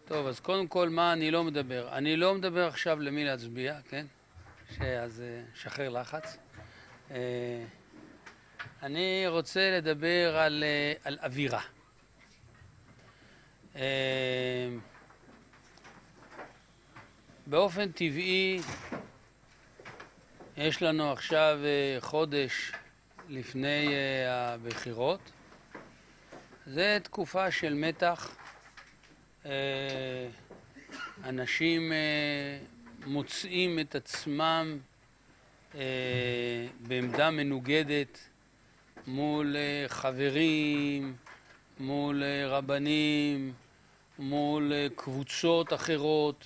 טוב, אז קודם כל מה אני לא מדבר? אני לא מדבר עכשיו למי להצביע, כן? אז שחרר לחץ. אני רוצה לדבר על אווירה. באופן טבעי יש לנו עכשיו חודש לפני הבחירות. זה תקופה של מתח. אנשים מוצאים את עצמם בעמדה מנוגדת מול חברים, מול רבנים, מול קבוצות אחרות,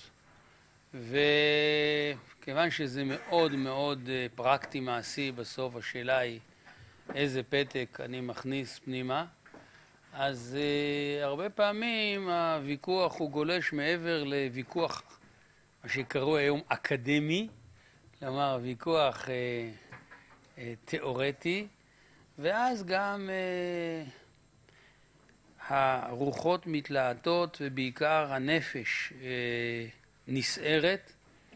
וכיוון שזה מאוד מאוד פרקטי מעשי, בסוף השאלה היא איזה פתק אני מכניס פנימה. אז הרבה פעמים הוויכוח הוא גולש מעבר לוויכוח, מה שקראו היום אקדמי, כלומר ויכוח תיאורטי, ואז גם הרוחות מתלהטות ובעיקר הנפש נסערת.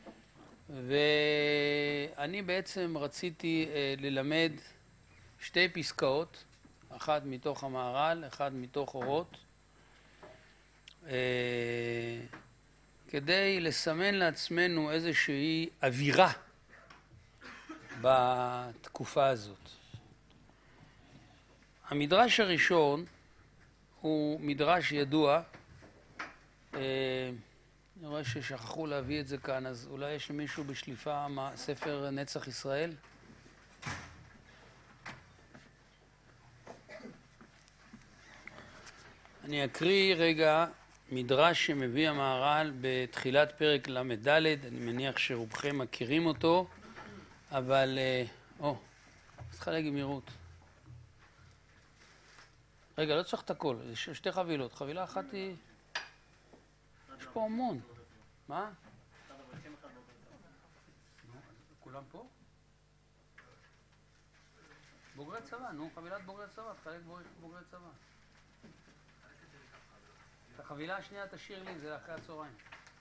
ואני בעצם רציתי ללמד שתי פסקאות, אחת מתוך המהר"ל, אחת מתוך אורות, כדי לסמן לעצמנו איזושהי אווירה בתקופה הזאת. המדרש הראשון הוא מדרש ידוע, אני רואה ששכחו להביא את זה כאן, אז אולי יש למישהו בשליפה ספר נצח ישראל? אני אקריא רגע מדרש שמביא המהר"ל בתחילת פרק ל"ד, אני מניח שרובכם מכירים אותו, אבל צריך להגיד מהירות. רגע, לא צריך את הכל, יש שתי חבילות, חבילה אחת היא... יש פה המון. מה? כולם פה? בוגרי צבא, נו, חבילת בוגרי צבא, תחלק בוגרי צבא. את החבילה השנייה תשאיר לי, זה אחרי הצהריים.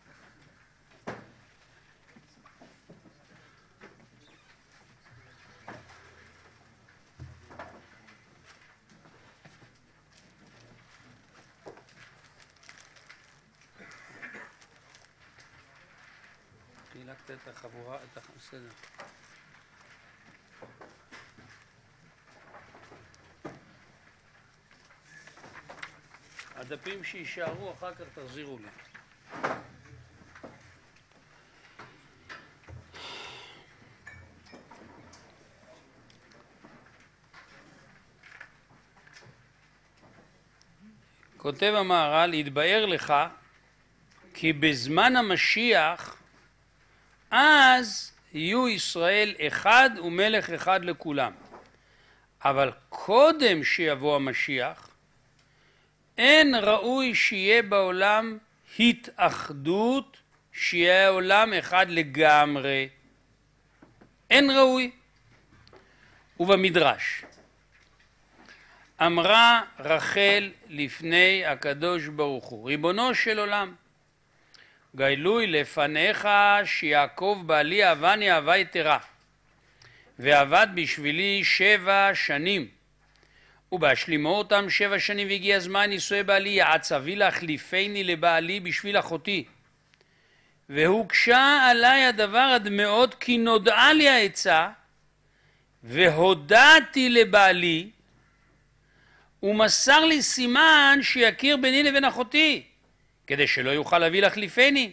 חילקת את החבורה, את הסדר. הדפים שישארו אחר כך תחזירו לי. כותב המהר"ל, יתבאר לך כי בזמן המשיח אז יהיו ישראל אחד ומלך אחד לכולם, אבל קודם שיבוא המשיח אין ראוי שיהיה בעולם התאחדות, שיהיה העולם אחד לגמרי. אין ראוי. ובמדרש אמרה רחל לפני הקדוש ברוך הוא, ריבונו של עולם, גילוי לפניך שיעקב בעלי אהבני אהבה יתרה, ועבד בשבילי 7 שנים, ובהשלימו אותם 7 שנים והגיע הזמן נישואי בעלי, יעצבי להחליפני לבעלי בשביל אחותי. והוקשה עליי הדבר עד מאוד, כי נודעה לי העצה, והודעתי לבעלי, ומסר לי סימן שיכיר ביני לבין אחותי, כדי שלא יוכל להביא להחליפני.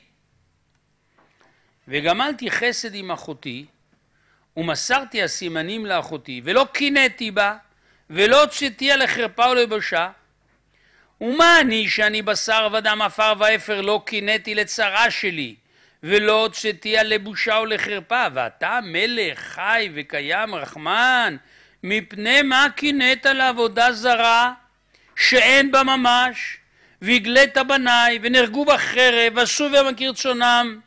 וגמלתי חסד עם אחותי, ומסרתי הסימנים לאחותי, ולא קינאתי בה, ולא הוצאתיה לחרפה ולבושה. ומה אני שאני בשר ודם עפר ואפר לא קינאתי לצרה שלי, ולא הוצאתיה לבושה ולחרפה, ואתה מלך חי וקיים רחמן, מפני מה קינאת לעבודה זרה שאין בה ממש, והגלית בניי ונהרגו בחרב ועשו בהם כרצונם.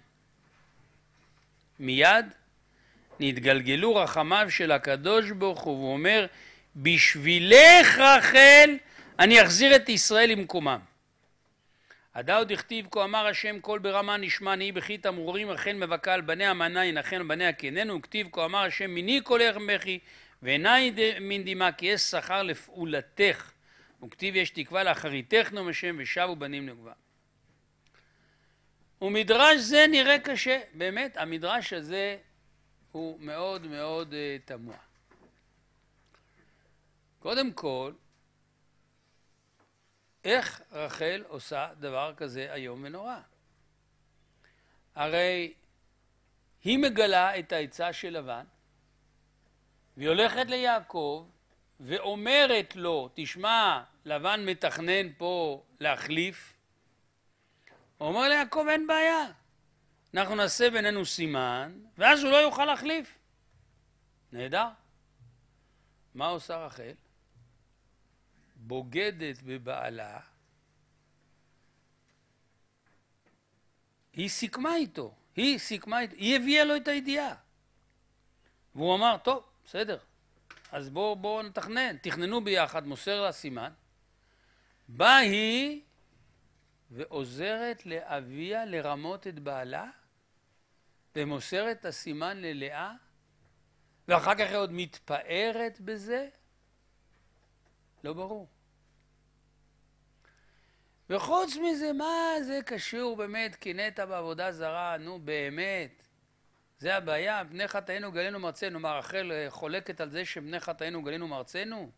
מיד נתגלגלו רחמיו של הקדוש ברוך הוא, והוא אומר, בשבילך רחל אני אחזיר את ישראל למקומם. הדאו דכתיב כה אמר השם קול ברמה נשמע נהי בכי תמרורים אכן מבכה על בני המנה ינחם בניה כננו וכתיב כה אמר השם מיני קולך בכי ועיני מן דמעה כי יש שכר לפעולתך וכתיב יש תקווה לאחריתך נאום השם ושבו בנים לגבולם. ומדרש זה נראה קשה, באמת המדרש הזה הוא מאוד מאוד תמוה. קודם כל, איך רחל עושה דבר כזה היום ונורא? הרי היא מגלה את העצה של לבן, והיא הולכת ליעקב ואומרת לו, תשמע, לבן מתכנן פה להחליף. הוא אומר ליעקב, אין בעיה, אנחנו נעשה בינינו סימן, ואז הוא לא יוכל להחליף. נהדר. מה עושה רחל? בוגדת בבעלה, היא סיכמה איתו, היא הביאה לו את הידיעה. והוא אמר, טוב, בסדר, אז בואו נתכנן, תכננו ביחד, מוסר לה סימן. באה היא ועוזרת לאביה לרמות את בעלה, ומוסרת את הסימן ללאה, ואחר כך היא עוד מתפארת בזה, לא ברור. וחוץ מזה, מה זה קשור באמת, קינאת בעבודה זרה, נו באמת, זה הבעיה, בני חטאינו גלינו מארצנו, מה רחל חולקת על זה שבני חטאינו גלינו מארצנו?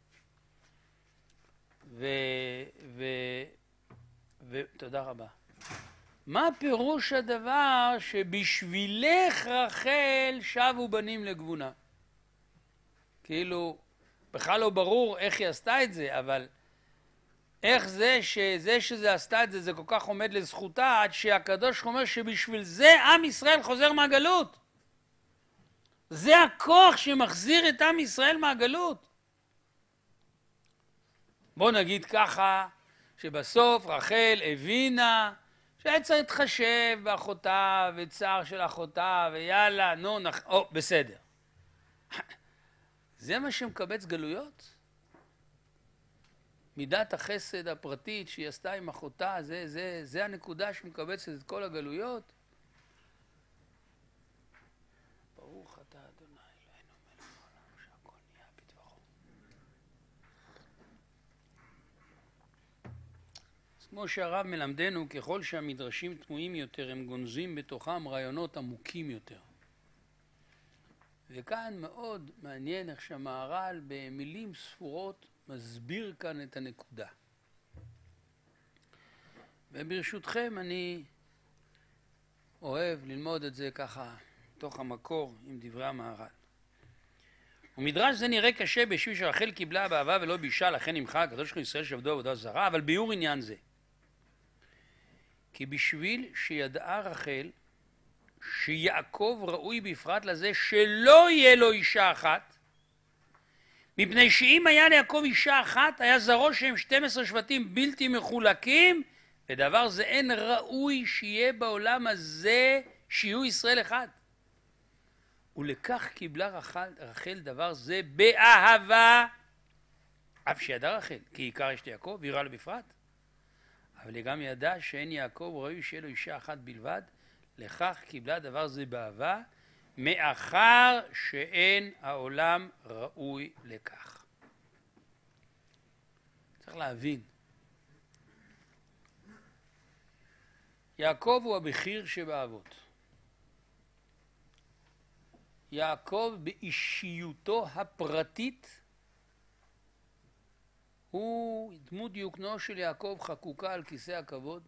תודה רבה. מה פירוש הדבר שבשבילך רחל שבו בנים לגבונה? כאילו, בכלל לא ברור איך היא עשתה את זה, אבל איך שזה עשתה את זה, זה כל כך עומד לזכותה, עד שהקדוש אומר שבשביל זה עם ישראל חוזר מהגלות. זה הכוח שמחזיר את עם ישראל מהגלות. בוא נגיד ככה, שבסוף רחל הבינה שהיה צריך להתחשב באחותה וצער של אחותה ויאללה, נו, בסדר. זה מה שמקבץ גלויות? מידת החסד הפרטית שהיא עשתה עם אחותה, זה הנקודה שמקבצת את כל הגלויות? ברוך אתה אדוני אלוהינו מלך העולם שהכל נהיה בדברו. אז כמו שהרב מלמדנו, ככל שהמדרשים תמוהים יותר הם גונזים בתוכם רעיונות עמוקים יותר. וכאן מאוד מעניין איך שהמהר"ל במילים ספורות מסביר כאן את הנקודה. וברשותכם אני אוהב ללמוד את זה ככה תוך המקור עם דברי המהר"ל. ומדרש זה נראה קשה בשביל שרחל קיבלה באהבה ולא בישה, לכן נמחק הקדוש ברוך הוא ישראל שעבדו עבודה זרה, אבל ביאור עניין זה. כי בשביל שידעה רחל שיעקב ראוי בפרט לזה שלא יהיה לו אישה אחת, מפני שאם היה ליעקב אישה אחת, היה זרוע שהם 12 שבטים בלתי מחולקים, ודבר זה אין ראוי שיהיה בעולם הזה שיהיו ישראל אחד. ולכך קיבלה רחל דבר זה באהבה, אף שידעה רחל, כי עיקר אשת יעקב, ויראה לו בפרט. אבל היא גם ידעה שאין יעקב ראוי שיהיה לו אישה אחת בלבד, לכך קיבלה דבר זה באהבה, מאחר שאין העולם ראוי לכך. צריך להבין. יעקב הוא הבכיר שבאבות. יעקב באישיותו הפרטית הוא דמות דיוקנו של יעקב חקוקה על כיסא הכבוד.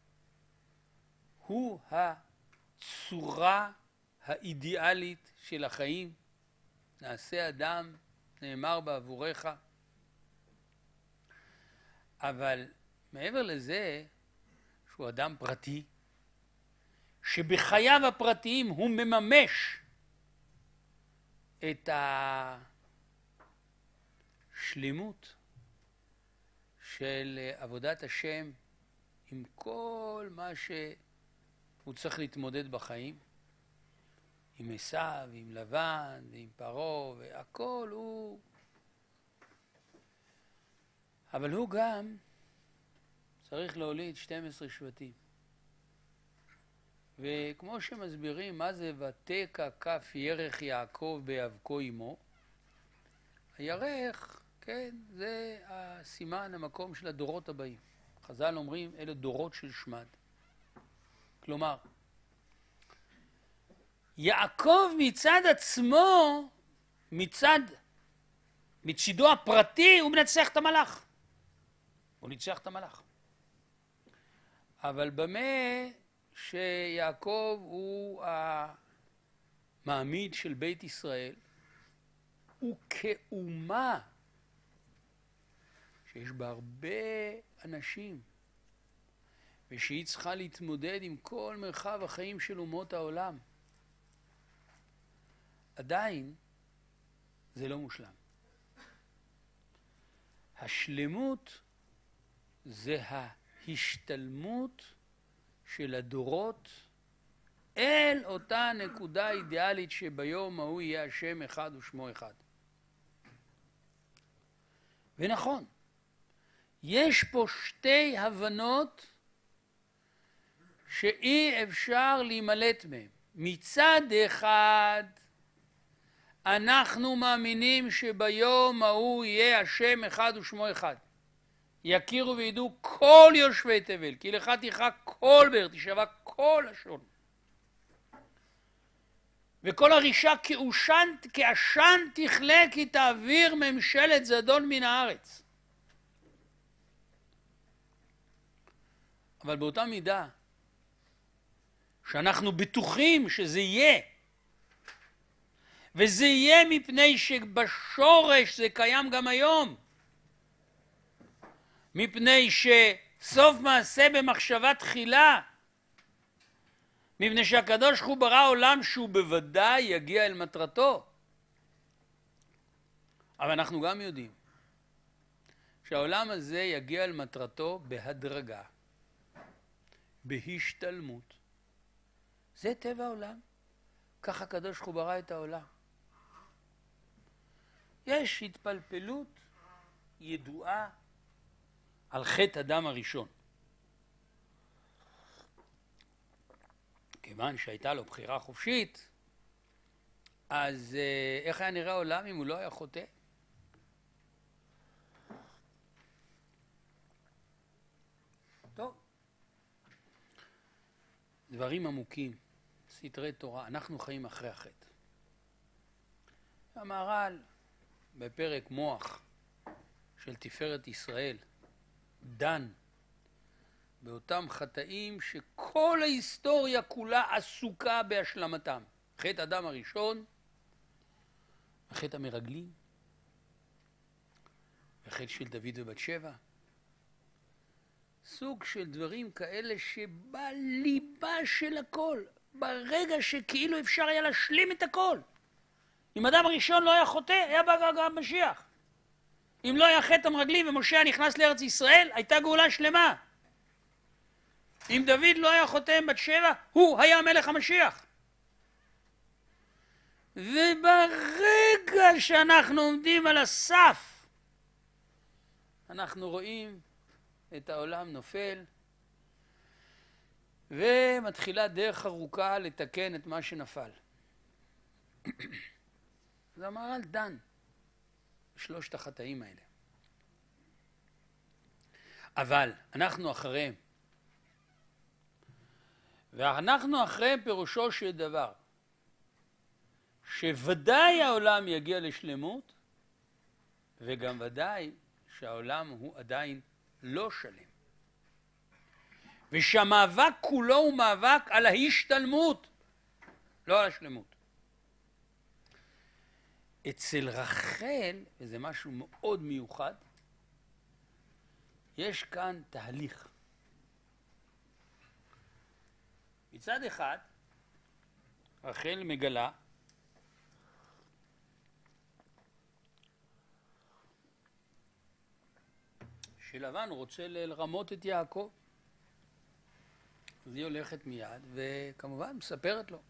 הוא הצורה האידיאלית של החיים. נעשה אדם, נאמר בעבורך. אבל מעבר לזה שהוא אדם פרטי, שבחייו הפרטיים הוא מממש את השלמות של עבודת השם עם כל מה שהוא צריך להתמודד בחיים, עם עשיו, עם לבן, ועם פרעה, והכל הוא. אבל הוא גם צריך להוליד 12 שבטים. וכמו שמסבירים מה זה ותקע כף ירך יעקב באבקו אמו, הירך, כן, זה הסימן, המקום של הדורות הבאים. חז"ל אומרים, אלה דורות של שמד. כלומר, יעקב מצד עצמו, מצידו הפרטי, הוא מנצח את המלאך. הוא ניצח את המלאך. אבל במה שיעקב הוא המעמיד של בית ישראל, הוא כאומה שיש בה הרבה אנשים, ושהיא צריכה להתמודד עם כל מרחב החיים של אומות העולם. עדיין זה לא מושלם. השלמות זה ההשתלמות של הדורות אל אותה נקודה אידיאלית שביום ההוא יהיה השם אחד ושמו אחד. ונכון, יש פה שתי הבנות שאי אפשר להימלט מהן. מצד אחד, אנחנו מאמינים שביום ההוא יהיה השם אחד ושמו אחד. יכירו וידעו כל יושבי תבל, כי לך תכרע כל באר, תשבע כל לשון. וכל הרישה כעשן תכלה, כי תעביר ממשלת זדון מן הארץ. אבל באותה מידה, שאנחנו בטוחים שזה יהיה, וזה יהיה מפני שבשורש זה קיים גם היום, מפני שסוף מעשה במחשבה תחילה, מפני שהקדוש הוא ברא עולם שהוא בוודאי יגיע אל מטרתו. אבל אנחנו גם יודעים שהעולם הזה יגיע אל מטרתו בהדרגה, בהשתלמות. זה טבע העולם. ככה הקדוש הוא ברא את העולם. יש התפלפלות ידועה על חטא אדם הראשון. כיוון שהייתה לו בחירה חופשית, אז איך היה נראה העולם אם הוא לא היה חוטא? טוב. דברים עמוקים, סתרי תורה, אנחנו חיים אחרי החטא. המהר"ל בפרק מוח של תפארת ישראל דן באותם חטאים שכל ההיסטוריה כולה עסוקה בהשלמתם. חטא אדם הראשון, וחטא המרגלים, וחטא של דוד ובת שבע. סוג של דברים כאלה שבליבה של הכל, ברגע שכאילו אפשר היה להשלים את הכל. אם אדם הראשון לא היה חוטא, היה בא גם משיח. אם לא היה חטא המרגלים ומשה נכנס לארץ ישראל, הייתה גאולה שלמה. אם דוד לא היה חוטא עם בת שבע, הוא היה מלך המשיח. וברגע שאנחנו עומדים על הסף, אנחנו רואים את העולם נופל, ומתחילה דרך ארוכה לתקן את מה שנפל. אז המהר"ל דן בשלושת החטאים האלה. אבל אנחנו אחריהם. ואנחנו אחריהם פירושו של דבר, שוודאי העולם יגיע לשלמות, וגם ודאי שהעולם הוא עדיין לא שלם. ושהמאבק כולו הוא מאבק על ההשתלמות, לא על השלמות. אצל רחל, וזה משהו מאוד מיוחד, יש כאן תהליך. מצד אחד, רחל מגלה שלבן רוצה לרמות את יעקב. אז היא הולכת מיד וכמובן מספרת לו.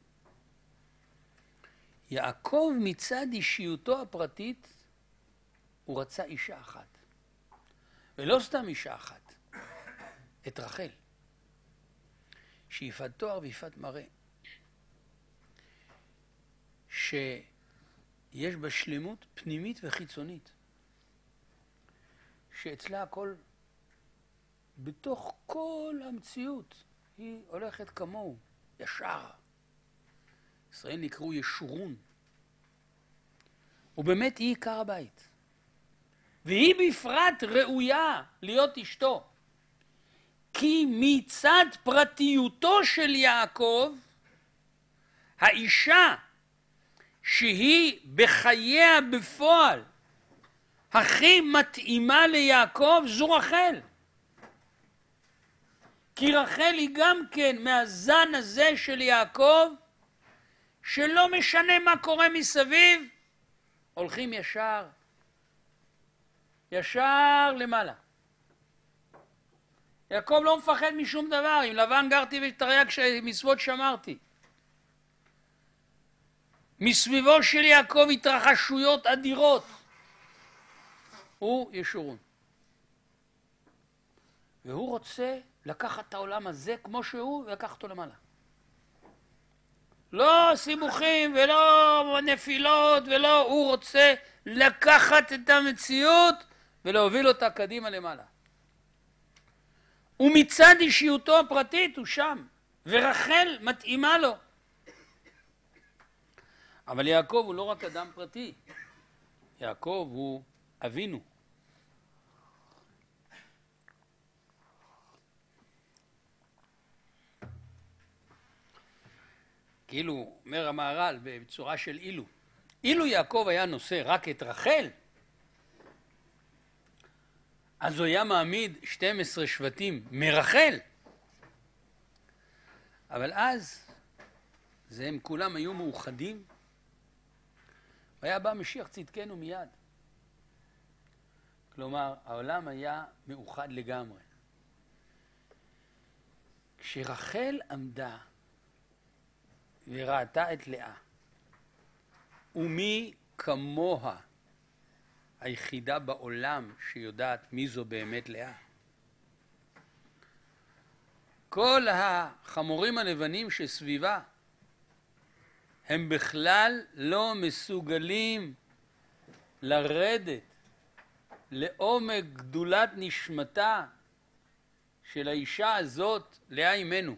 יעקב מצד אישיותו הפרטית הוא רצה אישה אחת. ולא סתם אישה אחת. את רחל, שיפת תואר ויפת מראה, שיש בה שלמות פנימית וחיצונית, שאצלה הכל, בתוך כל המציאות, היא הולכת כמוהו, ישר. ישראל נקראו ישורון. ובאמת היא עיקר הבית. והיא בפרט ראויה להיות אשתו. כי מצד פרטיותו של יעקב, האישה שהיא בחייה בפועל הכי מתאימה ליעקב זו רחל. כי רחל היא גם כן מהזן הזה של יעקב, שלא משנה מה קורה מסביב, הולכים ישר למעלה. יעקב לא מפחד משום דבר, עם לבן גרתי ותרי"ג מצוות שמרתי. מסביבו של יעקב התרחשויות אדירות. הוא ישורון. והוא רוצה לקחת את העולם הזה כמו שהוא ולקחת אותו למעלה. לא סיבוכים ולא נפילות ולא, הוא רוצה לקחת את המציאות ולהוביל אותה קדימה למעלה. ומצד אישיותו הפרטית הוא שם, ורחל מתאימה לו. אבל יעקב הוא לא רק אדם פרטי, יעקב הוא אבינו. כאילו אומר המהר"ל בצורה של אילו יעקב היה נושא רק את רחל, אז הוא היה מעמיד 12 שבטים מרחל. אבל אז הם כולם היו מאוחדים, והיה בא משיח צדקנו מיד. כלומר, העולם היה מאוחד לגמרי. כשרחל עמדה וראתה את לאה, ומי כמוה היחידה בעולם שיודעת מי זו באמת לאה. כל החמורים הלבנים שסביבה הם בכלל לא מסוגלים לרדת לעומק גדולת נשמתה של האישה הזאת, לאה אימנו.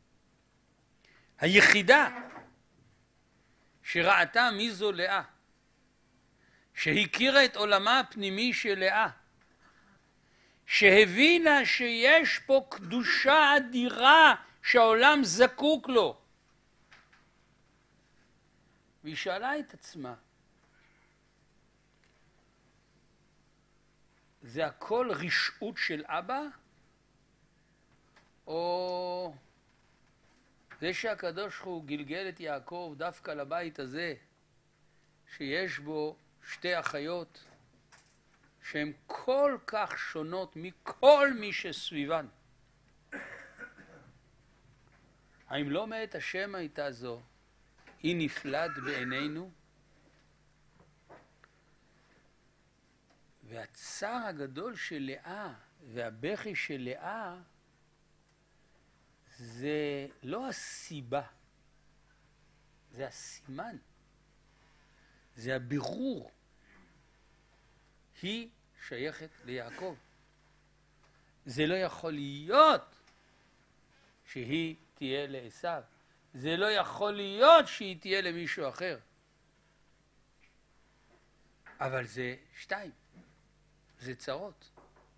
היחידה שראתה מי זו לאה, שהכירה את עולמה הפנימי של לאה, שהבינה שיש פה קדושה אדירה שהעולם זקוק לו. והיא שאלה את עצמה, זה הכל רשעות של אבא? או זה שהקדוש ברוך הוא גלגל את יעקב דווקא לבית הזה, שיש בו שתי אחיות שהן כל כך שונות מכל מי שסביבן? האם לא מאת השם הייתה זו, היא נפלאת בעינינו? והצער הגדול של לאה והבכי של לאה זה לא הסיבה, זה הסימן, זה הבירור. היא שייכת ליעקב. זה לא יכול להיות שהיא תהיה לעשיו. זה לא יכול להיות שהיא תהיה למישהו אחר. אבל זה שתיים. זה צרות.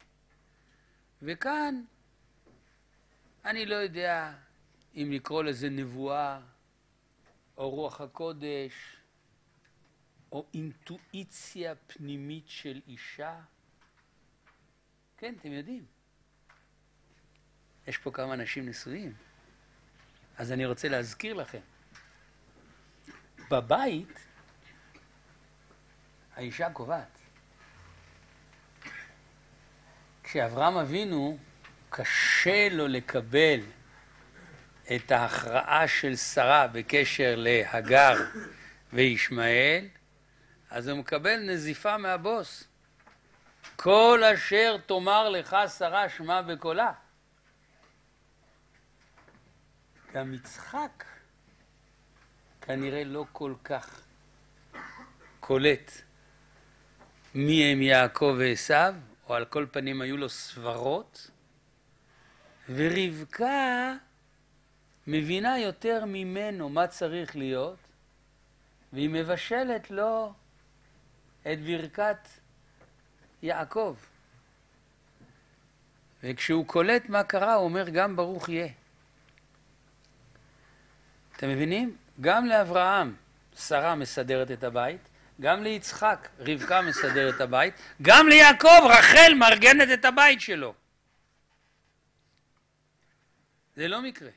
וכאן אני לא יודע אם לקרוא לזה נבואה, או רוח הקודש, או אינטואיציה פנימית של אישה. כן, אתם יודעים. יש פה כמה אנשים נשואים. אז אני רוצה להזכיר לכם. בבית, האישה קובעת. כשאברהם אבינו קשה לו לקבל את ההכרעה של שרה בקשר להגר וישמעאל, אז הוא מקבל נזיפה מהבוס. כל אשר תאמר לך שרה שמע בקולה. גם יצחק כנראה לא כל כך קולט מי הם יעקב ועשיו, או על כל פנים היו לו סברות, ורבקה מבינה יותר ממנו מה צריך להיות, והיא מבשלת לו את ברכת יעקב. וכשהוא קולט מה קרה, הוא אומר גם ברוך יהיה. אתם מבינים? גם לאברהם שרה מסדרת את הבית, גם ליצחק רבקה מסדרת את הבית, גם ליעקב רחל מארגנת את הבית שלו. זה לא מקרה.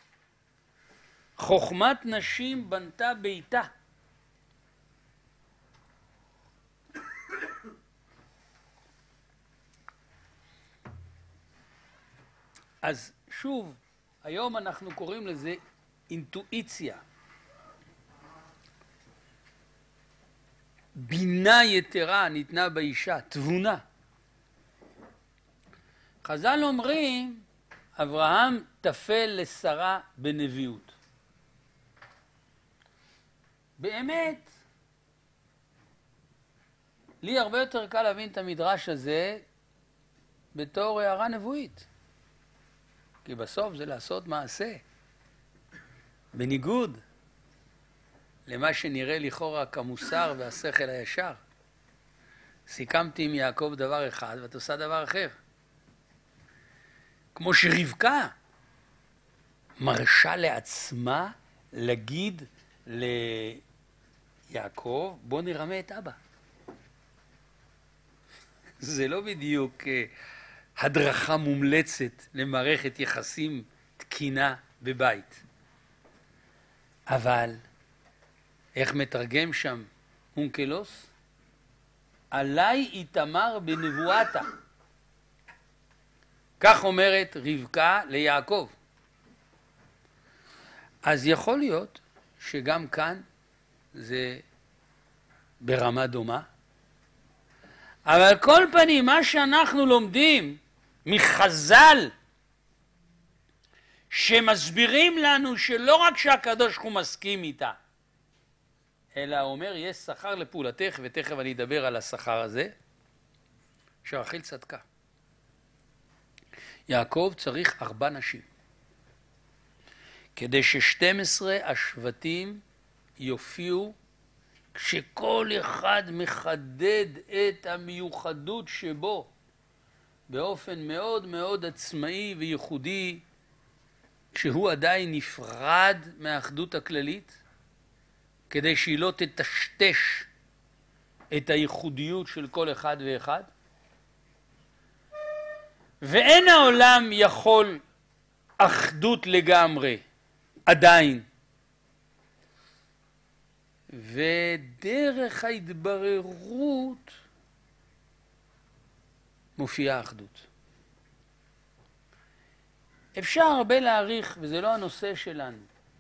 חוכמת נשים בנתה ביתה. אז שוב, היום אנחנו קוראים לזה אינטואיציה. בינה יתרה ניתנה באישה, תבונה. חז"ל אומרים, אברהם תפל לשרה בנביאות. באמת, לי הרבה יותר קל להבין את המדרש הזה בתור הערה נבואית. כי בסוף זה לעשות מעשה. בניגוד למה שנראה לכאורה כמוסר והשכל הישר. סיכמתי עם יעקב דבר אחד ואת עושה דבר אחר. כמו שרבקה מרשה לעצמה להגיד ליעקב, בוא נרמה את אבא. זה לא בדיוק הדרכה מומלצת למערכת יחסים תקינה בבית. אבל איך מתרגם שם אונקלוס? עליי איתמר בנבואתה. כך אומרת רבקה ליעקב. אז יכול להיות שגם כאן זה ברמה דומה. אבל על כל פנים, מה שאנחנו לומדים מחז"ל, שמסבירים לנו שלא רק שהקדוש הוא מסכים איתה, אלא הוא אומר, יש שכר לפעולתך, ותכף אני אדבר על השכר הזה, שרחל צדקה. יעקב צריך 4 נשים, כדי ש12 השבטים יופיעו, כשכל אחד מחדד את המיוחדות שבו, באופן מאוד מאוד עצמאי וייחודי, כשהוא עדיין נפרד מהאחדות הכללית, כדי שהיא לא תטשטש את הייחודיות של כל אחד ואחד. ואין העולם יכול אחדות לגמרי, עדיין. ודרך ההתבררות מופיעה אחדות. אפשר הרבה להעריך, וזה לא הנושא שלנו.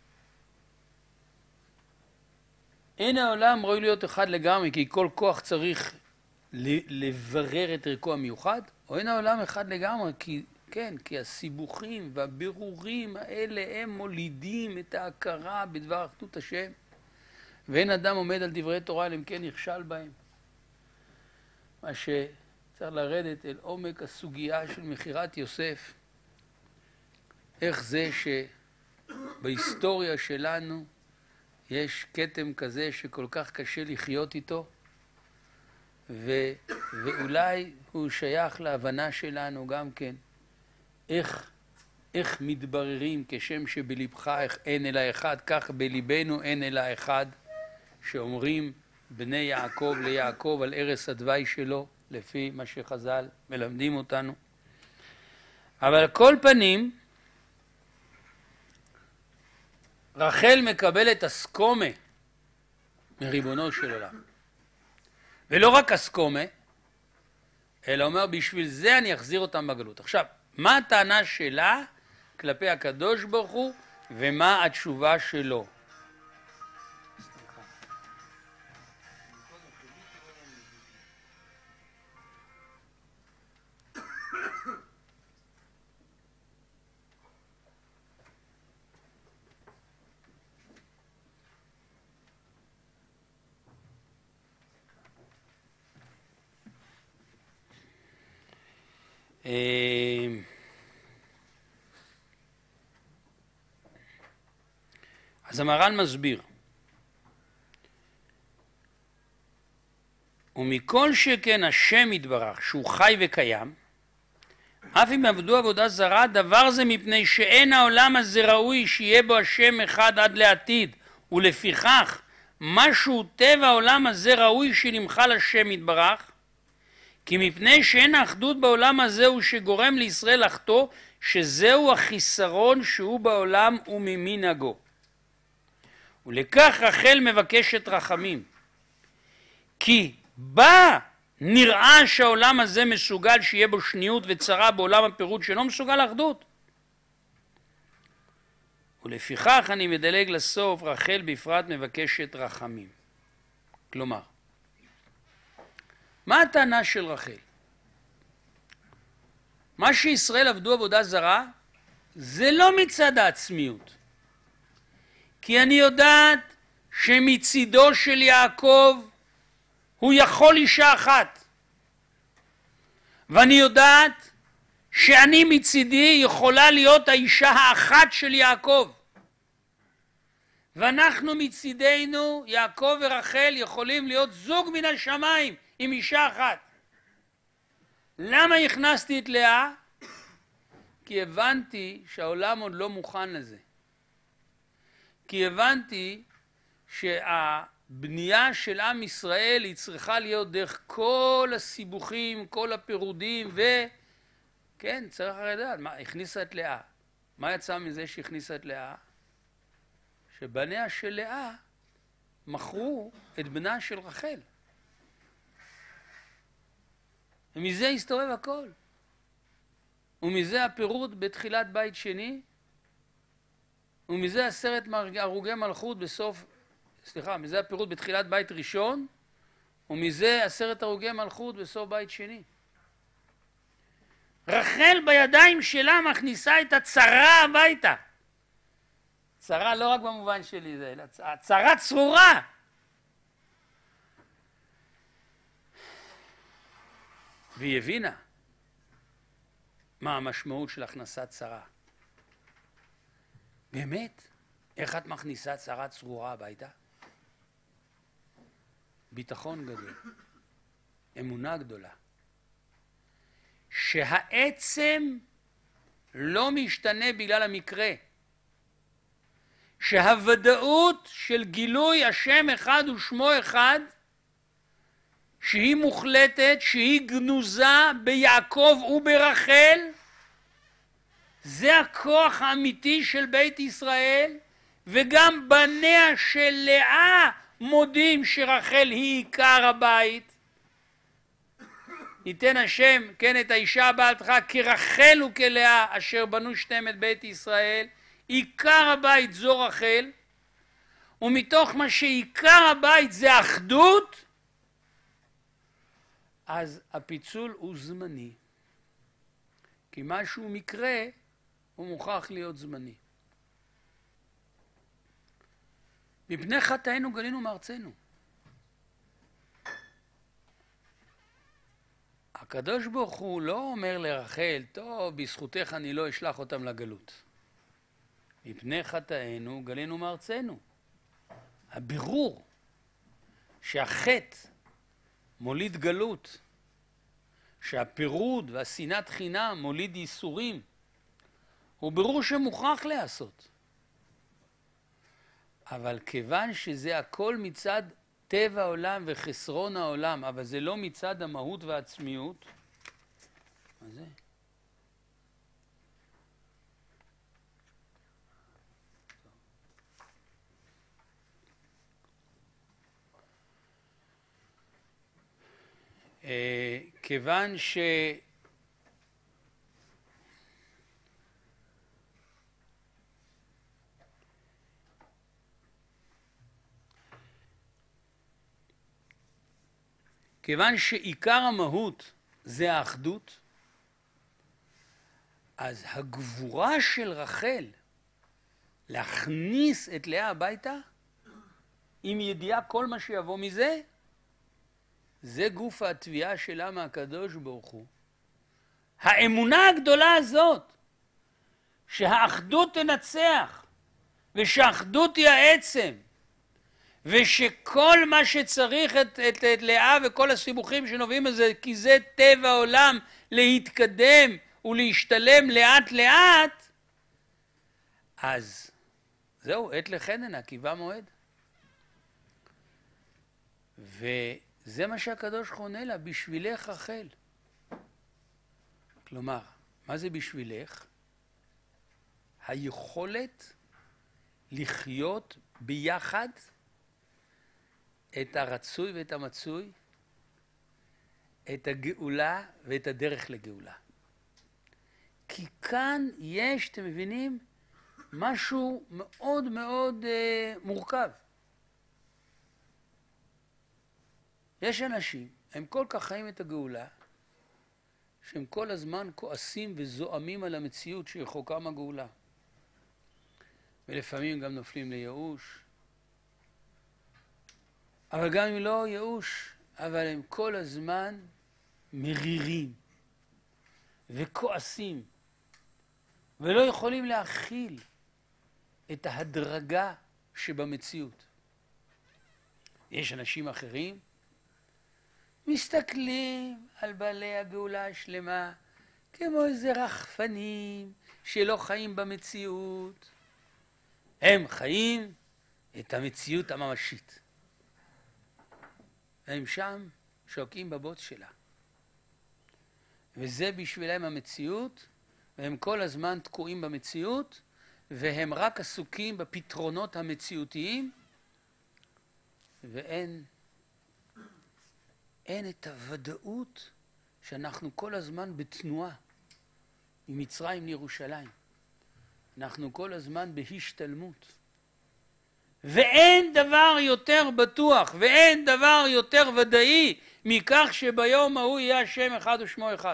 אין העולם ראוי להיות אחד לגמרי, כי כל כוח צריך לברר את ערכו המיוחד, או אין העולם אחד לגמרי, כי הסיבוכים והבירורים האלה הם מולידים את ההכרה בדבר אחדות השם, ואין אדם עומד על דברי תורה אלא אם כן נכשל בהם. מה שצריך לרדת אל עומק הסוגיה של מכירת יוסף. איך זה שבהיסטוריה שלנו יש כתם כזה שכל כך קשה לחיות איתו, ואולי הוא שייך להבנה שלנו גם כן, איך מתבררים כשם שבלבך אין אלא אחד, כך בליבנו אין אלא אחד, שאומרים בני יעקב ליעקב על ערש הדווי שלו, לפי מה שחז"ל מלמדים אותנו. אבל על כל פנים, רחל מקבלת אסקומה מריבונו של עולם. ולא רק אסקומה, אלא אומר בשביל זה אני אחזיר אותם בגלות. עכשיו, מה הטענה שלה כלפי הקדוש ברוך הוא ומה התשובה שלו? אז המהר"ל מסביר, ומכל שכן השם יתברך שהוא חי וקיים, אף אם עבדו עבודה זרה, דבר זה מפני שאין העולם הזה ראוי שיהיה בו השם אחד עד לעתיד, ולפיכך משהו טבע העולם הזה ראוי שנמחל השם יתברך, כי מפני שאין האחדות בעולם הזה הוא שגורם לישראל לחטוא, שזהו החיסרון שהוא בעולם וממנהגו. ולכך רחל מבקשת רחמים, כי בה נראה שהעולם הזה מסוגל שיהיה בו שניות וצרה בעולם הפירוד שאינו מסוגל אחדות. ולפיכך אני מדלג לסוף, רחל בפרט מבקשת רחמים. כלומר, מה הטענה של רחל? מה שישראל עבדו עבודה זרה זה לא מצד העצמיות, כי אני יודעת שמצידו של יעקב הוא יכול אישה אחת, ואני יודעת שאני מצידי יכולה להיות האישה האחת של יעקב, ואנחנו מצידנו יעקב ורחל יכולים להיות זוג מן השמיים עם אישה אחת. למה הכנסתי את לאה? כי הבנתי שהעולם עוד לא מוכן לזה, כי הבנתי שהבנייה של עם ישראל היא צריכה להיות דרך כל הסיבוכים, כל הפירודים, וכן, צריך לדעת, מה, הכניסה את לאה. מה יצא מזה שהכניסה את לאה? שבניה של לאה מכרו את בנה של רחל. ומזה הסתובב הכל. ומזה הפירוד בתחילת בית שני, ומזה 10 הרוגי מלכות בסוף, מזה הפירוד בתחילת בית ראשון, ומזה 10 הרוגי מלכות בסוף בית שני. רחל בידיים שלה מכניסה את הצרה הביתה. צרה לא רק במובן שלי זה, אלא צרה צרורה. והיא הבינה מה המשמעות של הכנסת צרה. באמת? איך את מכניסה צרה צרורה הביתה? ביטחון גדול, אמונה גדולה, שהעצם לא משתנה בגלל המקרה, שהוודאות של גילוי השם אחד ושמו אחד, שהיא מוחלטת, שהיא גנוזה ביעקב וברחל, זה הכוח האמיתי של בית ישראל, וגם בניה של לאה מודים שרחל היא עיקר הבית. ייתן השם, כן, את האישה הבעלתך כרחל וכלאה אשר בנו שניהם את בית ישראל. עיקר הבית זו רחל, ומתוך מה שעיקר הבית זה אחדות, אז הפיצול הוא זמני. כי משהו מקרה הוא מוכרח להיות זמני. מפני חטאינו גלינו מארצנו. הקדוש ברוך הוא לא אומר לרחל, טוב, בזכותך אני לא אשלח אותם לגלות. מפני חטאינו גלינו מארצנו. הבירור שהחטא מוליד גלות, שהפירוד והשנאת חינם מוליד ייסורים, הוא בירור שמוכרח לעשות. אבל כיוון שזה הכל מצד טבע העולם וחסרון העולם, אבל זה לא מצד המהות והעצמיות, מה זה? כיוון שעיקר המהות זה האחדות, אז הגבורה של רחל להכניס את לאה הביתה עם ידיעה כל מה שיבוא מזה, זה גוף התביעה שלה מהקדוש ברוך הוא. האמונה הגדולה הזאת, שהאחדות תנצח, ושהאחדות היא העצם, ושכל מה שצריך את לאה וכל הסיבוכים שנובעים מזה, כי זה טבע העולם להתקדם ולהשתלם לאט לאט, אז זהו, עת לחננה, קיבה מועד. וזה מה שהקדוש ברוך הוא עונה לה, בשבילך רחל. כלומר, מה זה בשבילך? היכולת לחיות ביחד את הרצוי ואת המצוי, את הגאולה ואת הדרך לגאולה. כי כאן יש, אתם מבינים, משהו מאוד מאוד מורכב. יש אנשים, הם כל כך חיים את הגאולה, שהם כל הזמן כועסים וזועמים על המציאות שרחוקה מהגאולה. ולפעמים גם נופלים לייאוש. אבל גם אם לא ייאוש, אבל הם כל הזמן מרירים וכועסים ולא יכולים להכיל את ההדרגה שבמציאות. יש אנשים אחרים מסתכלים על בעלי הגאולה השלמה כמו איזה רחפנים שלא חיים במציאות. הם חיים את המציאות הממשית. הם שם שוקעים בבוץ שלה. וזה בשבילם המציאות, והם כל הזמן תקועים במציאות, והם רק עסוקים בפתרונות המציאותיים, ואין את הוודאות שאנחנו כל הזמן בתנועה ממצרים לירושלים. אנחנו כל הזמן בהשתלמות. ואין דבר יותר בטוח, ואין דבר יותר ודאי מכך שביום ההוא יהיה השם אחד ושמו אחד.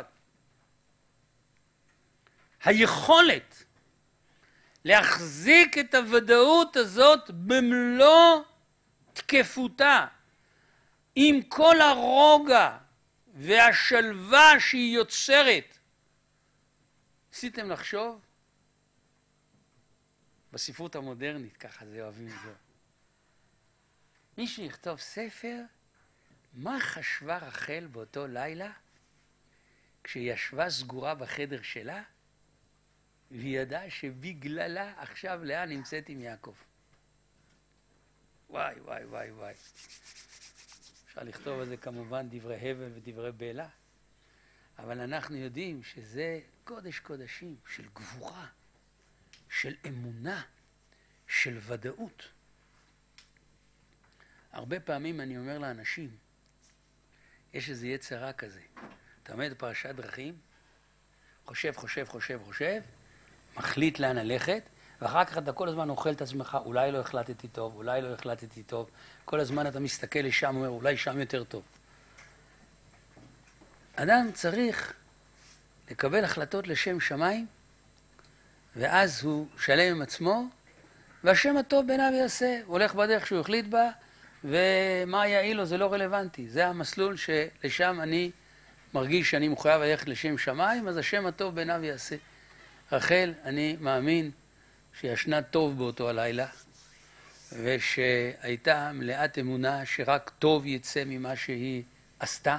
היכולת להחזיק את הוודאות הזאת במלוא תקפותה, עם כל הרוגע והשלווה שהיא יוצרת. ניסיתם לחשוב? בספרות המודרנית, ככה זה אוהבים זה. מישהו יכתוב ספר, מה חשבה רחל באותו לילה, כשהיא ישבה סגורה בחדר שלה, והיא ידעה שבגללה עכשיו לאה נמצאת עם יעקב. וואי, וואי, וואי, וואי. אפשר לכתוב על זה כמובן דברי הבל ודברי בלע, אבל אנחנו יודעים שזה קודש קודשים של גבורה, של אמונה, של ודאות. הרבה פעמים אני אומר לאנשים, יש איזה יצר רע כזה. אתה עומד בפרשת דרכים, חושב, מחליט לאן ללכת, ואחר כך אתה כל הזמן אוכל את עצמך, אולי לא החלטתי טוב, אולי לא החלטתי טוב. כל הזמן אתה מסתכל לשם, אומר, אולי שם יותר טוב. אדם צריך לקבל החלטות לשם שמיים, ואז הוא שלם עם עצמו, והשם הטוב בעיניו יעשה. הוא הולך בדרך שהוא החליט בה, ומה יעיל לו זה לא רלוונטי. זה המסלול שלשם אני מרגיש שאני מחויב ללכת לשם שמיים, אז השם הטוב בעיניו יעשה. רחל, אני מאמין שישנה טוב באותו הלילה, ושהייתה מלאת אמונה שרק טוב יצא ממה שהיא עשתה.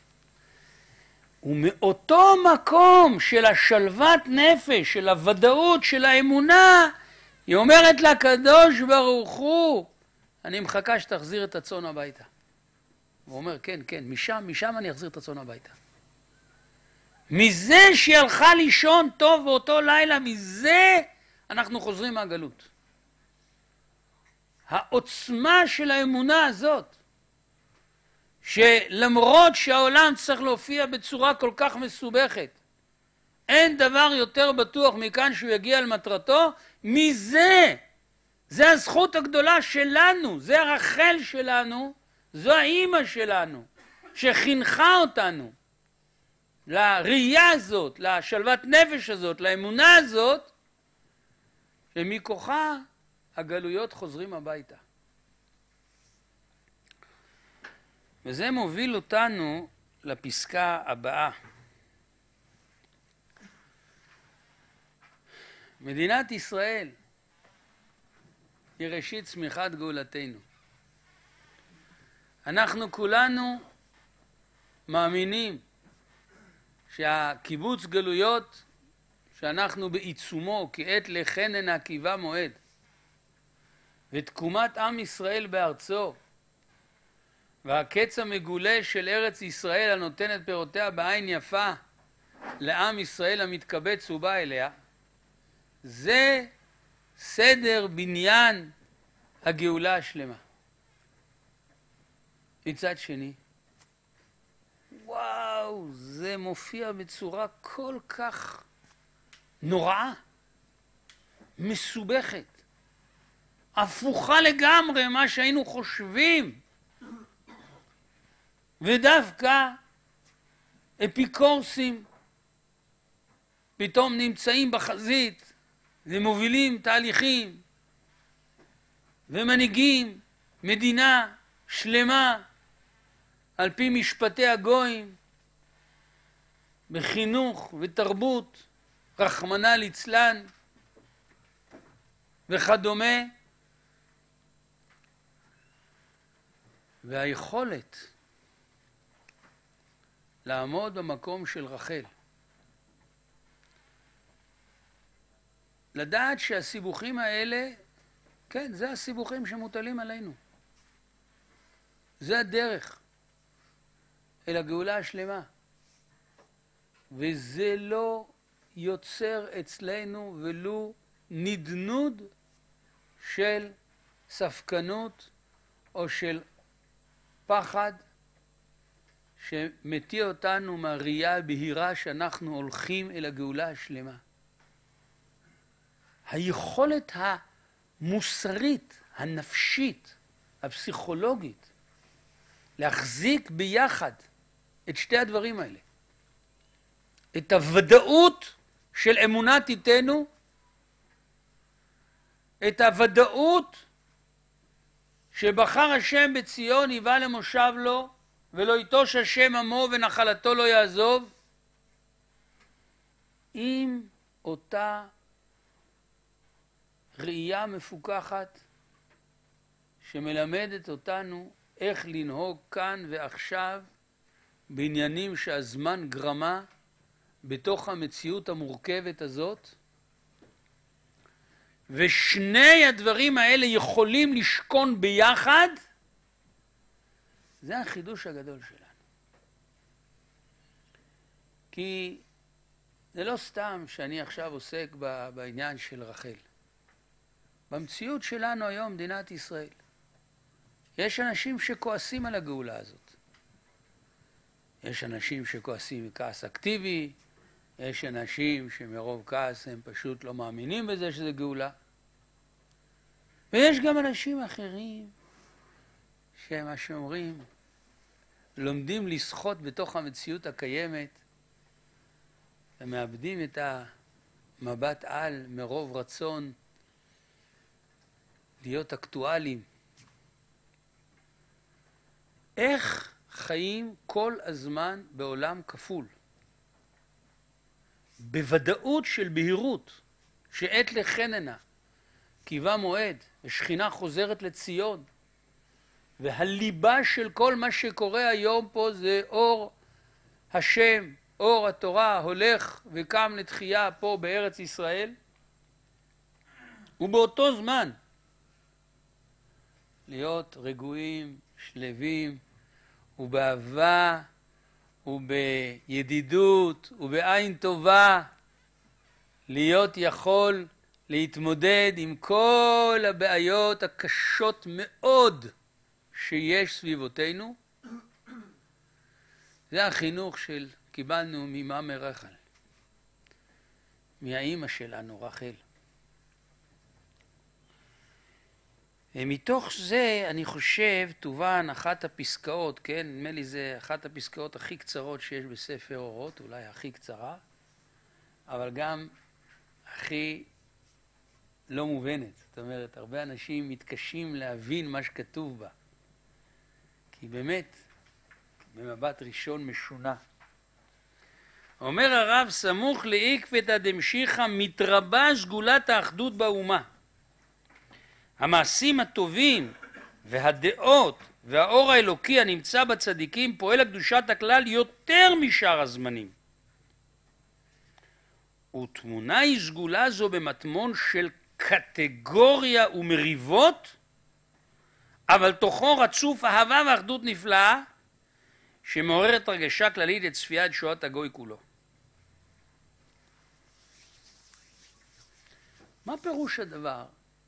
ומאותו מקום של השלוות נפש, של הוודאות, של האמונה, היא אומרת לקדוש ברוך הוא, אני מחכה שתחזיר את הצאן הביתה. הוא אומר, כן, כן, משם אני אחזיר את הצאן הביתה. מזה שהיא הלכה לישון טוב באותו לילה, מזה אנחנו חוזרים מהגלות. העוצמה של האמונה הזאת, שלמרות שהעולם צריך להופיע בצורה כל כך מסובכת, אין דבר יותר בטוח מכאן שהוא יגיע על מטרתו, מזה, זה הזכות הגדולה שלנו, זה הרחל שלנו, זו האימא שלנו, שחינכה אותנו לראייה הזאת, לשלוות נפש הזאת, לאמונה הזאת, שמכוחה הגלויות חוזרים הביתה. וזה מוביל אותנו לפסקה הבאה. מדינת ישראל היא ראשית צמיחת גאולתנו. אנחנו כולנו מאמינים שהקיבוץ גלויות שאנחנו בעיצומו כעת לחנן עקיבא מועד ותקומת עם ישראל בארצו והקץ המגולה של ארץ ישראל הנותנת פירותיה בעין יפה לעם ישראל המתקבץ ובא אליה, זה סדר בניין הגאולה השלמה. מצד שני, וואו, זה מופיע בצורה כל כך נוראה, מסובכת, הפוכה לגמרי מה שהיינו חושבים. ודווקא אפיקורסים פתאום נמצאים בחזית ומובילים תהליכים ומנהיגים מדינה שלמה על פי משפטי הגויים בחינוך ותרבות רחמנא ליצלן וכדומה. והיכולת לעמוד במקום של רחל, לדעת שהסיבוכים האלה, כן, זה הסיבוכים שמוטלים עלינו, זה הדרך אל הגאולה השלמה, וזה לא יוצר אצלנו ולו נדנוד של ספקנות או של פחד שמתיר אותנו מהראייה הבהירה שאנחנו הולכים אל הגאולה השלמה. היכולת המוסרית, הנפשית, הפסיכולוגית, להחזיק ביחד את שתי הדברים האלה. את הוודאות של אמונת איתנו, את הוודאות שבחר השם בציון יבא למושב לו, ולא יטוש השם עמו ונחלתו לא יעזוב, עם אותה ראייה מפוקחת שמלמדת אותנו איך לנהוג כאן ועכשיו בעניינים שהזמן גרמה בתוך המציאות המורכבת הזאת, ושני הדברים האלה יכולים לשכון ביחד. זה החידוש הגדול שלנו. כי זה לא סתם שאני עכשיו עוסק בעניין של רחל. במציאות שלנו היום, מדינת ישראל, יש אנשים שכועסים על הגאולה הזאת. יש אנשים שכועסים בכעס אקטיבי, יש אנשים שמרוב כעס הם פשוט לא מאמינים בזה שזה גאולה. ויש גם אנשים אחרים שמה שאומרים, לומדים לשחות בתוך המציאות הקיימת ומאבדים את המבט על מרוב רצון להיות אקטואליים. איך חיים כל הזמן בעולם כפול? בוודאות של בהירות, שעת לחננה, קיבה מועד, ושכינה חוזרת לציון, והליבה של כל מה שקורה היום פה זה אור השם, אור התורה הולך וקם לתחייה פה בארץ ישראל, ובאותו זמן להיות רגועים, שלווים, ובאהבה, ובידידות, ובעין טובה, להיות יכול להתמודד עם כל הבעיות הקשות מאוד שיש סביבותינו. זה החינוך קיבלנו ממאמא רחל, מהאימא שלנו רחל. ומתוך זה אני חושב תובן אחת הפסקאות, כן, נדמה לי זה אחת הפסקאות הכי קצרות שיש בספר אורות, אולי הכי קצרה, אבל גם הכי לא מובנת. זאת אומרת, הרבה אנשים מתקשים להבין מה שכתוב בה, כי באמת במבט ראשון משונה. אומר הרב, סמוך לעקבתא דמשיחא מתרבה סגולת האחדות באומה. המעשים הטובים והדעות והאור האלוקי הנמצא בצדיקים פועל לקדושת הכלל יותר משאר הזמנים. ותמונה היא סגולה זו במטמון של קטגוריה ומריבות, אבל תוכו רצוף אהבה ואחדות נפלאה, שמעוררת הרגשה כללית את צפיית שואת הגוי כולו. מה פירוש הדבר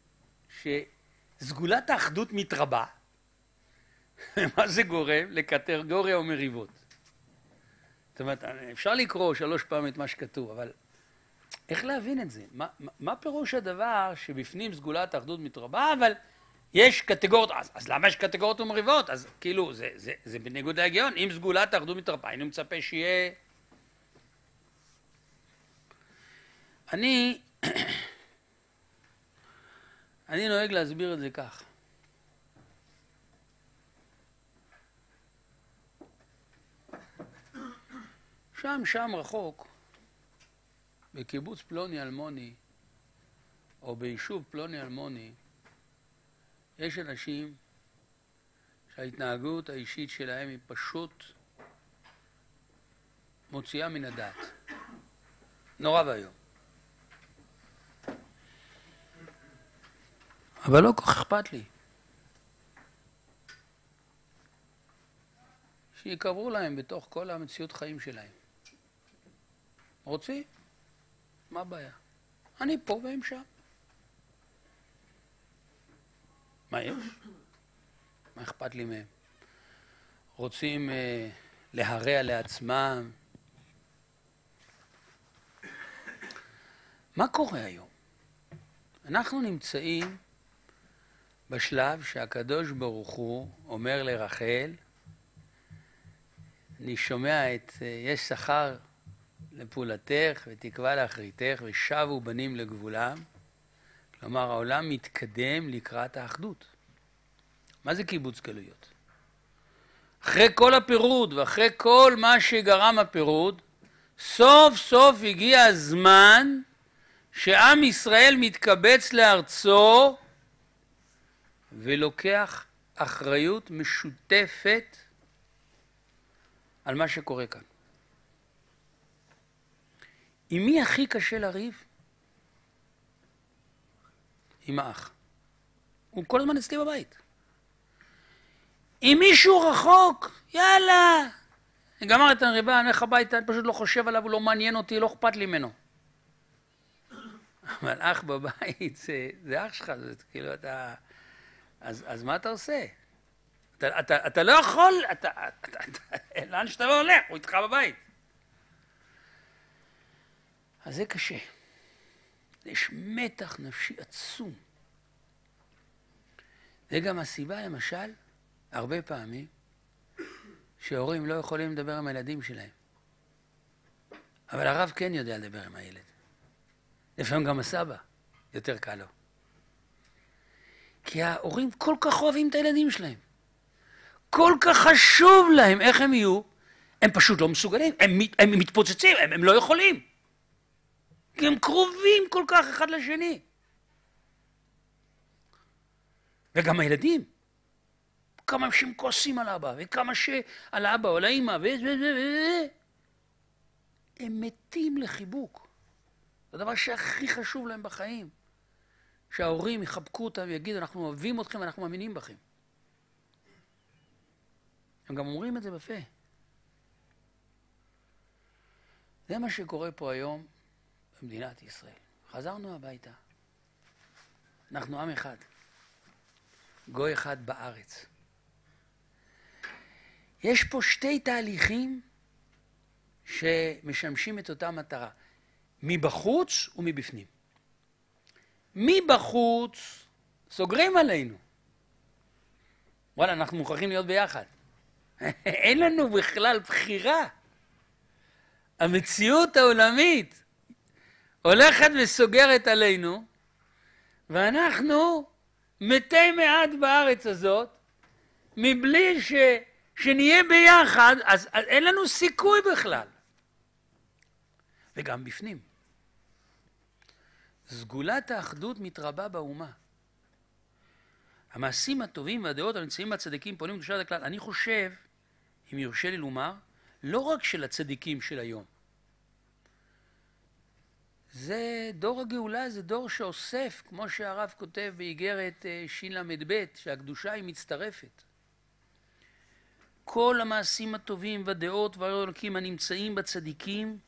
שסגולת האחדות מתרבה? מה זה גורם? לקטגוריה ומריבות. זאת אומרת, אפשר לקרוא 3 פעמים את מה שכתוב, אבל איך להבין את זה? מה פירוש הדבר שבפנים סגולת האחדות מתרבה, אבל יש קטגוריות, אז למה יש קטגוריות ומריבות? אז כאילו, זה בניגוד להגיון. אם סגולת האחדות מתרבה, אני מצפה שיהיה... אני נוהג להסביר את זה כך. שם רחוק, בקיבוץ פלוני אלמוני, או ביישוב פלוני אלמוני, יש אנשים שההתנהגות האישית שלהם היא פשוט מוציאה מן הדעת. נורא ואיום. אבל לא כל כך אכפת לי. שיקברו להם בתוך כל המציאות חיים שלהם. רוצים? מה הבעיה? אני פה והם שם. מה יש? מה אכפת לי מהם? רוצים להרע לעצמם? מה קורה היום? אנחנו נמצאים בשלב שהקדוש ברוך הוא אומר לרחל, אני שומע את יש שכר לפעולתך ותקווה לאחריתך ושבו בנים לגבולם. כלומר, העולם מתקדם לקראת האחדות. מה זה קיבוץ גלויות? אחרי כל הפירוד ואחרי כל מה שגרם הפירוד, סוף סוף הגיע הזמן שעם ישראל מתקבץ לארצו ולוקח אחריות משותפת על מה שקורה כאן. עם מי הכי קשה לריב? עם האח. הוא כל הזמן אצלי בבית. אם מישהו רחוק, יאללה. אני גמר את הריבה, אני הולך הביתה, אני פשוט לא חושב עליו, הוא לא מעניין אותי, לא אכפת לי ממנו. אבל אח בבית, זה אח שלך, זה כאילו אתה... אז מה אתה עושה? אתה לא יכול, לאן שאתה לא הולך, הוא איתך בבית. אז זה קשה. יש מתח נפשי עצום. זה גם הסיבה, למשל, הרבה פעמים, שהורים לא יכולים לדבר עם הילדים שלהם. אבל הרב כן יודע לדבר עם הילד. לפעמים גם הסבא, יותר קל לו. כי ההורים כל כך אוהבים את הילדים שלהם. כל כך חשוב להם איך הם יהיו. הם פשוט לא מסוגלים, הם מתפוצצים, הם לא יכולים. כי הם קרובים כל כך אחד לשני. וגם הילדים. כמה שהם כועסים על אבא, וכמה שעל האבא או על האמא, הם מתים לחיבוק. זה הדבר שהכי חשוב להם בחיים. שההורים יחבקו אותם ויגידו, אנחנו אוהבים אתכם ואנחנו מאמינים בכם. הם גם אומרים את זה בפה. זה מה שקורה פה היום במדינת ישראל. חזרנו הביתה. אנחנו עם אחד. גוי אחד בארץ. יש פה 2 תהליכים שמשמשים את אותה מטרה. מבחוץ ומבפנים. מבחוץ סוגרים עלינו. וואלה, אנחנו מוכרחים להיות ביחד. אין לנו בכלל בחירה. המציאות העולמית הולכת וסוגרת עלינו, ואנחנו מתי מעט בארץ הזאת, מבלי שנהיה ביחד, אז אין לנו סיכוי בכלל. וגם בפנים. סגולת האחדות מתרבה באומה. המעשים הטובים והדעות הנמצאים בצדיקים פונים לקדושת הכלל. אני חושב, אם יורשה לי לומר, לא רק של הצדיקים של היום. זה דור הגאולה, זה דור שאוסף, כמו שהרב כותב באיגרת של"ב, שהקדושה היא מצטרפת. כל המעשים הטובים והדעות והאלוקים הנמצאים בצדיקים,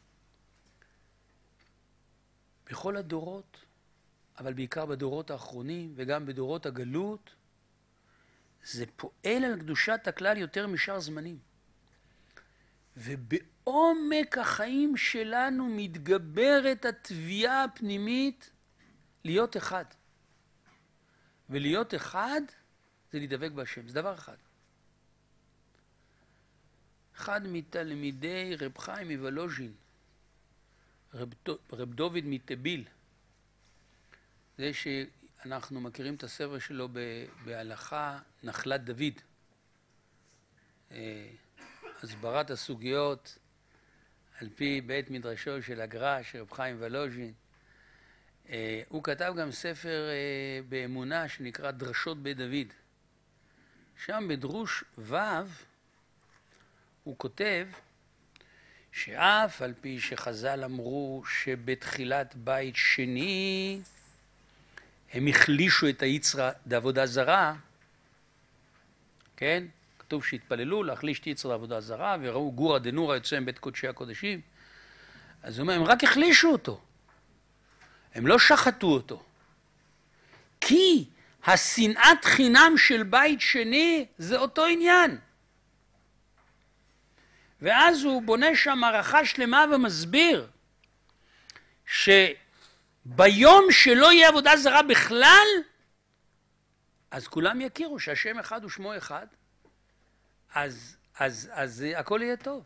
בכל הדורות, אבל בעיקר בדורות האחרונים וגם בדורות הגלות, זה פועל על קדושת הכלל יותר משאר זמנים. ובעומק החיים שלנו מתגברת התביעה הפנימית להיות אחד. ולהיות אחד זה להידבק בהשם, זה דבר אחד. אחד מתלמידי רב חיים מוולוז'ין, רב דוד מטביל, זה שאנחנו מכירים את הספר שלו בהלכה נחלת דוד, הסברת הסוגיות על פי בית מדרשו של הגר"א של רב חיים וולוז'ין. הוא כתב גם ספר באמונה שנקרא דרשות בית דוד. שם בדרוש ו' הוא כותב שאף על פי שחז"ל אמרו שבתחילת בית שני הם החלישו את היצרא דעבודה זרה, כן? כתוב שהתפללו להחליש את יצרא דעבודה זרה וראו גורא דנורא יוצא מבית קודשי הקודשים. אז הוא אומר, הם רק החלישו אותו, הם לא שחטו אותו, כי השנאת חינם של בית שני זה אותו עניין. ואז הוא בונה שם מערכה שלמה ומסביר שביום שלא יהיה עבודה זרה בכלל, אז כולם יכירו שהשם אחד ושמו אחד, אז הכל יהיה טוב.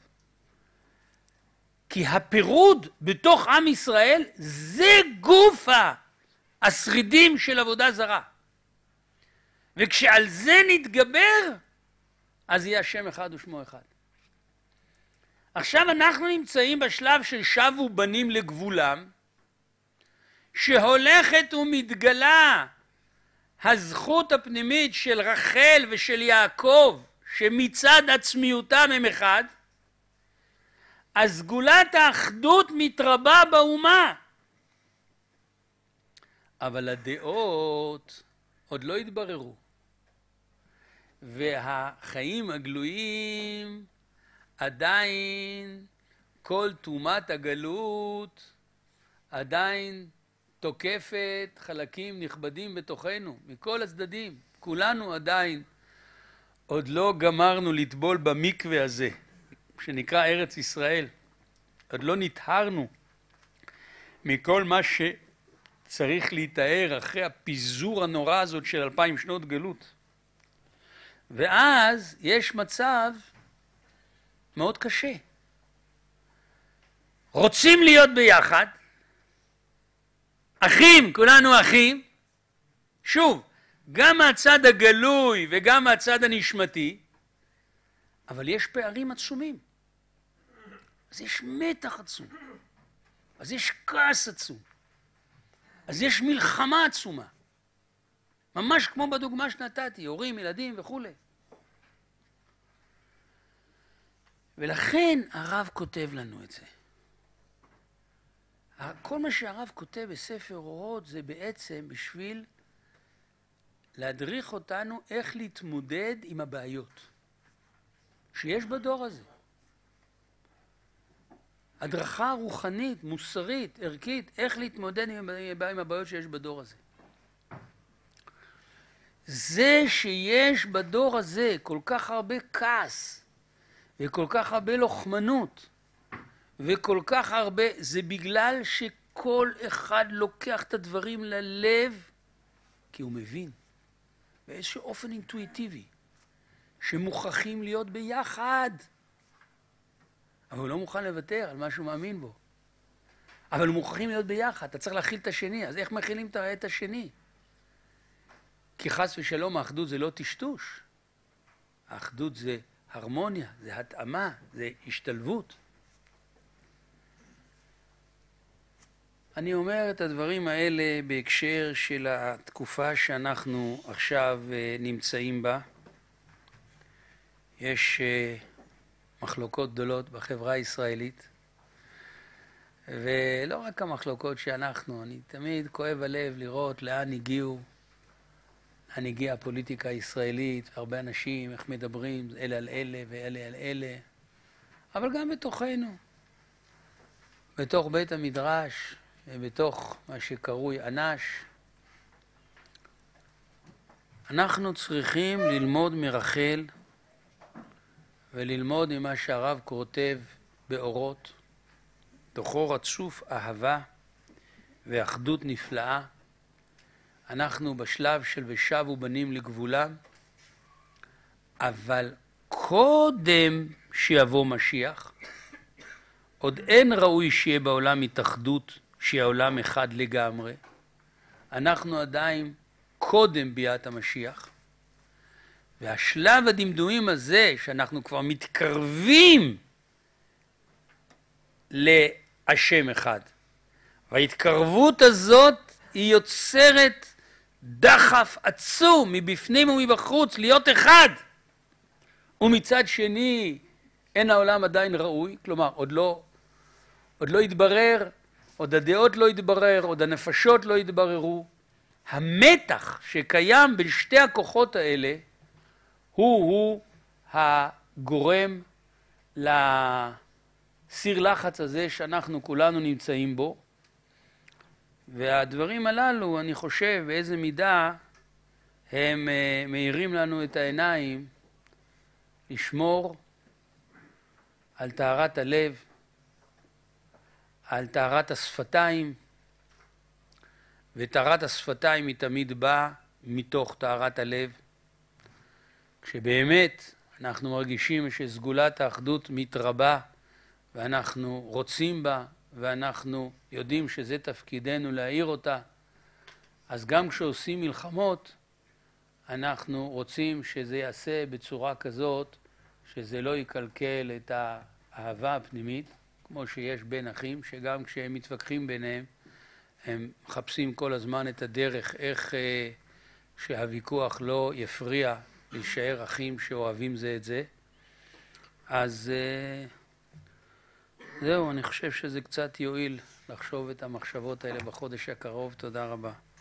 כי הפירוד בתוך עם ישראל זה גוף השרידים של עבודה זרה. וכשעל זה נתגבר, אז יהיה השם אחד ושמו אחד. עכשיו אנחנו נמצאים בשלב של שבו בנים לגבולם, שהולכת ומתגלה הזכות הפנימית של רחל ושל יעקב, שמצד עצמיותם הם אחד, אז סגולת האחדות מתרבה באומה. אבל הדעות עוד לא התבררו, והחיים הגלויים עדיין, כל תומת הגלות עדיין תוקפת חלקים נכבדים בתוכנו, מכל הצדדים. כולנו עדיין עוד לא גמרנו לטבול במקווה הזה, שנקרא ארץ ישראל. עוד לא נטהרנו מכל מה שצריך להתאר אחרי הפיזור הנורא הזאת של 2000 שנות גלות. ואז יש מצב מאוד קשה. רוצים להיות ביחד, אחים, כולנו אחים, שוב, גם מהצד הגלוי וגם מהצד הנשמתי, אבל יש פערים עצומים. אז יש מתח עצום, אז יש כעס עצום, אז יש מלחמה עצומה. ממש כמו בדוגמה שנתתי, הורים, ילדים וכו'. ולכן הרב כותב לנו את זה. כל מה שהרב כותב בספר אורות זה בעצם בשביל להדריך אותנו איך להתמודד עם הבעיות שיש בדור הזה. הדרכה רוחנית, מוסרית, ערכית, איך להתמודד עם הבעיות שיש בדור הזה. זה שיש בדור הזה כל כך הרבה כעס וכל כך הרבה לוחמנות וכל כך הרבה, זה בגלל שכל אחד לוקח את הדברים ללב, כי הוא מבין באיזשהו אופן אינטואיטיבי שמוכרחים להיות ביחד, אבל הוא לא מוכן לוותר על מה שהוא מאמין בו. אבל הוא מוכרחים להיות ביחד, אתה צריך להכיל את השני. אז איך מכילים את השני? כי חס ושלום האחדות זה לא טשטוש, האחדות זה הרמוניה, זה התאמה, זה השתלבות. אני אומר את הדברים האלה בהקשר של התקופה שאנחנו עכשיו נמצאים בה. יש מחלוקות גדולות בחברה הישראלית, ולא רק המחלוקות שאנחנו, אני תמיד כואב הלב לראות לאן הגיעה הפוליטיקה הישראלית, הרבה אנשים, איך מדברים, אלה על אלה ואלה על אלה, אבל גם בתוכנו, בתוך בית המדרש, בתוך מה שקרוי אנש, אנחנו צריכים ללמוד מרחל וללמוד ממה שהרב כותב באורות, תוכו רצוף אהבה ואחדות נפלאה. אנחנו בשלב של ושבו בנים לגבולם, אבל קודם שיבוא משיח, עוד אין ראוי שיהיה בעולם התאחדות, שיהיה העולם אחד לגמרי. אנחנו עדיין קודם ביאת המשיח, והשלב הדמדומים הזה שאנחנו כבר מתקרבים להשם אחד, וההתקרבות הזאת היא יוצרת דחף עצום מבפנים ומבחוץ להיות אחד, ומצד שני אין העולם עדיין ראוי, כלומר עוד לא התברר, עוד הדעות לא התברר, עוד הנפשות לא התבררו. המתח שקיים בין שתי הכוחות האלה הוא הגורם לסיר לחץ הזה שאנחנו כולנו נמצאים בו. והדברים הללו, אני חושב, באיזה מידה הם מאירים לנו את העיניים לשמור על טהרת הלב, על טהרת השפתיים, וטהרת השפתיים היא תמיד באה מתוך טהרת הלב. כשבאמת אנחנו מרגישים שסגולת האחדות מתרבה, ואנחנו רוצים בה, ואנחנו יודעים שזה תפקידנו להאיר אותה, אז גם כשעושים מלחמות, אנחנו רוצים שזה יעשה בצורה כזאת, שזה לא יקלקל את האהבה הפנימית, כמו שיש בין אחים, שגם כשהם מתווכחים ביניהם, הם מחפשים כל הזמן את הדרך, איך שהוויכוח לא יפריע להישאר אחים שאוהבים זה את זה. אז זהו, אני חושב שזה קצת יועיל לחשוב את המחשבות האלה בחודש הקרוב. תודה רבה.